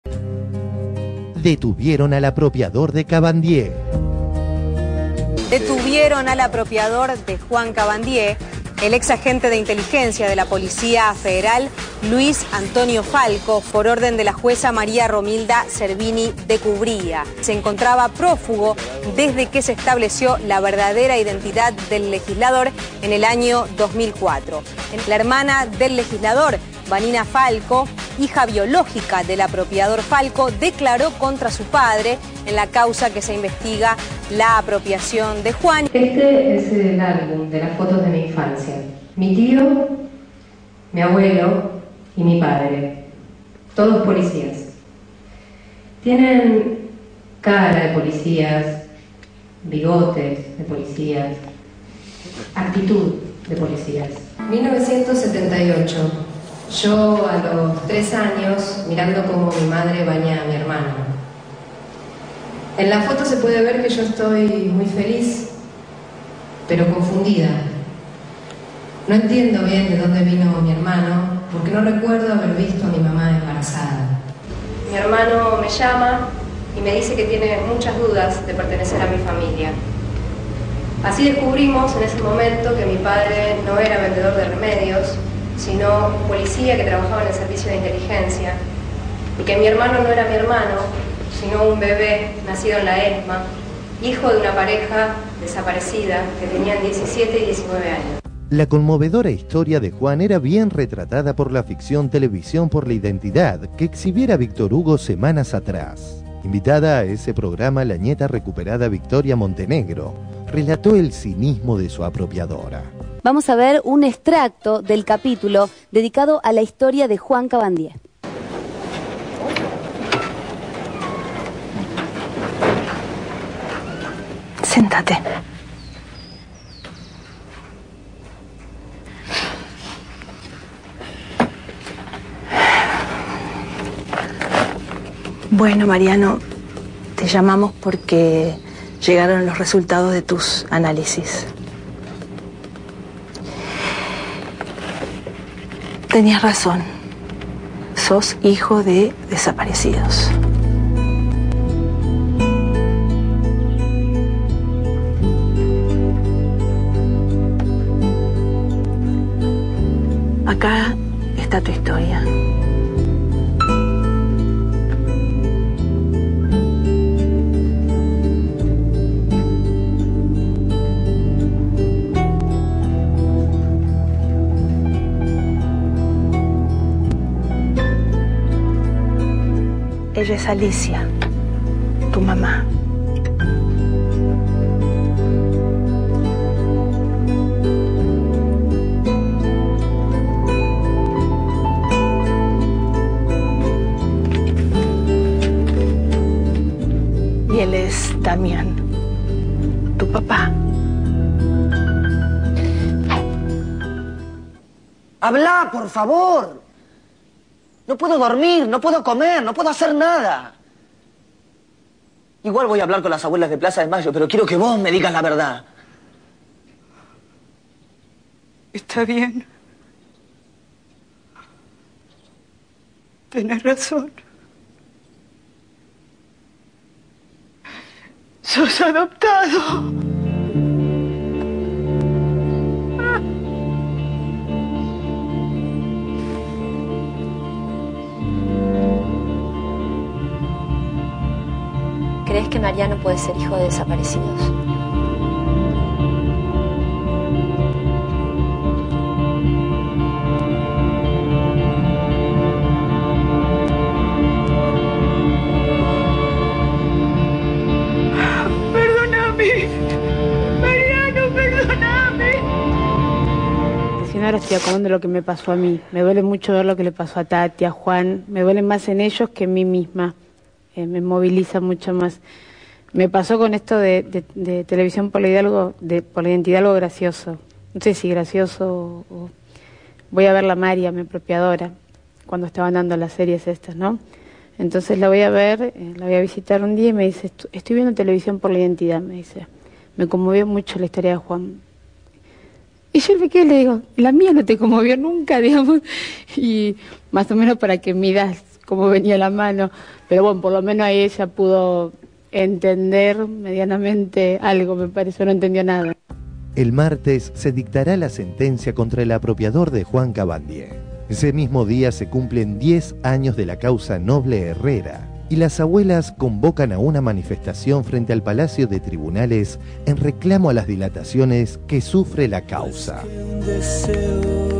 Detuvieron al apropiador de Cabandier. Detuvieron al apropiador de Juan Cabandier, el ex agente de inteligencia de la Policía Federal, Luis Antonio Falco, por orden de la jueza María Romilda Cervini de Cubría. Se encontraba prófugo desde que se estableció la verdadera identidad del legislador en el año 2004. La hermana del legislador, Vanina Falco, hija biológica del apropiador Falco, declaró contra su padre en la causa que se investiga la apropiación de Juan. Este es el álbum de las fotos de mi infancia. Mi tío, mi abuelo y mi padre. Todos policías. Tienen cara de policías, bigotes de policías, actitud de policías. 1978. Yo a los 3 años mirando cómo mi madre baña a mi hermano. En la foto se puede ver que yo estoy muy feliz, pero confundida. No entiendo bien de dónde vino mi hermano, porque no recuerdo haber visto a mi mamá embarazada. Mi hermano me llama y me dice que tiene muchas dudas de pertenecer a mi familia. Así descubrimos en ese momento que mi padre no era vendedor de remedios, sino un policía que trabajaba en el servicio de inteligencia, y que mi hermano no era mi hermano, sino un bebé nacido en la ESMA, hijo de una pareja desaparecida que tenían 17 y 19 años. La conmovedora historia de Juan era bien retratada por la ficción Televisión por la Identidad que exhibiera Víctor Hugo semanas atrás. Invitada a ese programa, la nieta recuperada Victoria Montenegro relató el cinismo de su apropiadora. Vamos a ver un extracto del capítulo dedicado a la historia de Juan Cabandier. Siéntate. Bueno, Mariano, te llamamos porque llegaron los resultados de tus análisis. Tenías razón. Sos hijo de desaparecidos. Acá está tu historia. Ella es Alicia, tu mamá. Y él es Damián, tu papá. Habla, por favor. No puedo dormir, no puedo comer, no puedo hacer nada. Igual voy a hablar con las abuelas de Plaza de Mayo, pero quiero que vos me digas la verdad. Está bien. Tenés razón. Sos adoptado. ¿Crees que Mariano puede ser hijo de desaparecidos? Perdóname. Mariano, perdóname. Recién ahora estoy acordando lo que me pasó a mí. Me duele mucho ver lo que le pasó a Tati, a Juan. Me duele más en ellos que en mí misma. Me moviliza mucho más. Me pasó con esto de Televisión por la Identidad algo gracioso. No sé si gracioso o... Voy a ver la María, mi apropiadora, cuando estaban dando las series estas, ¿no? Entonces la voy a ver, la voy a visitar un día y me dice, estoy viendo Televisión por la Identidad, me dice. Me conmovió mucho la historia de Juan. Y yo me quedé y le digo, la mía no te conmovió nunca, digamos. Y más o menos para que midas cómo venía la mano, pero bueno, por lo menos ahí ella pudo entender medianamente algo, me pareció, no entendió nada. El martes se dictará la sentencia contra el apropiador de Juan Cabandier. Ese mismo día se cumplen 10 años de la causa Noble Herrera y las abuelas convocan a una manifestación frente al Palacio de Tribunales en reclamo a las dilataciones que sufre la causa.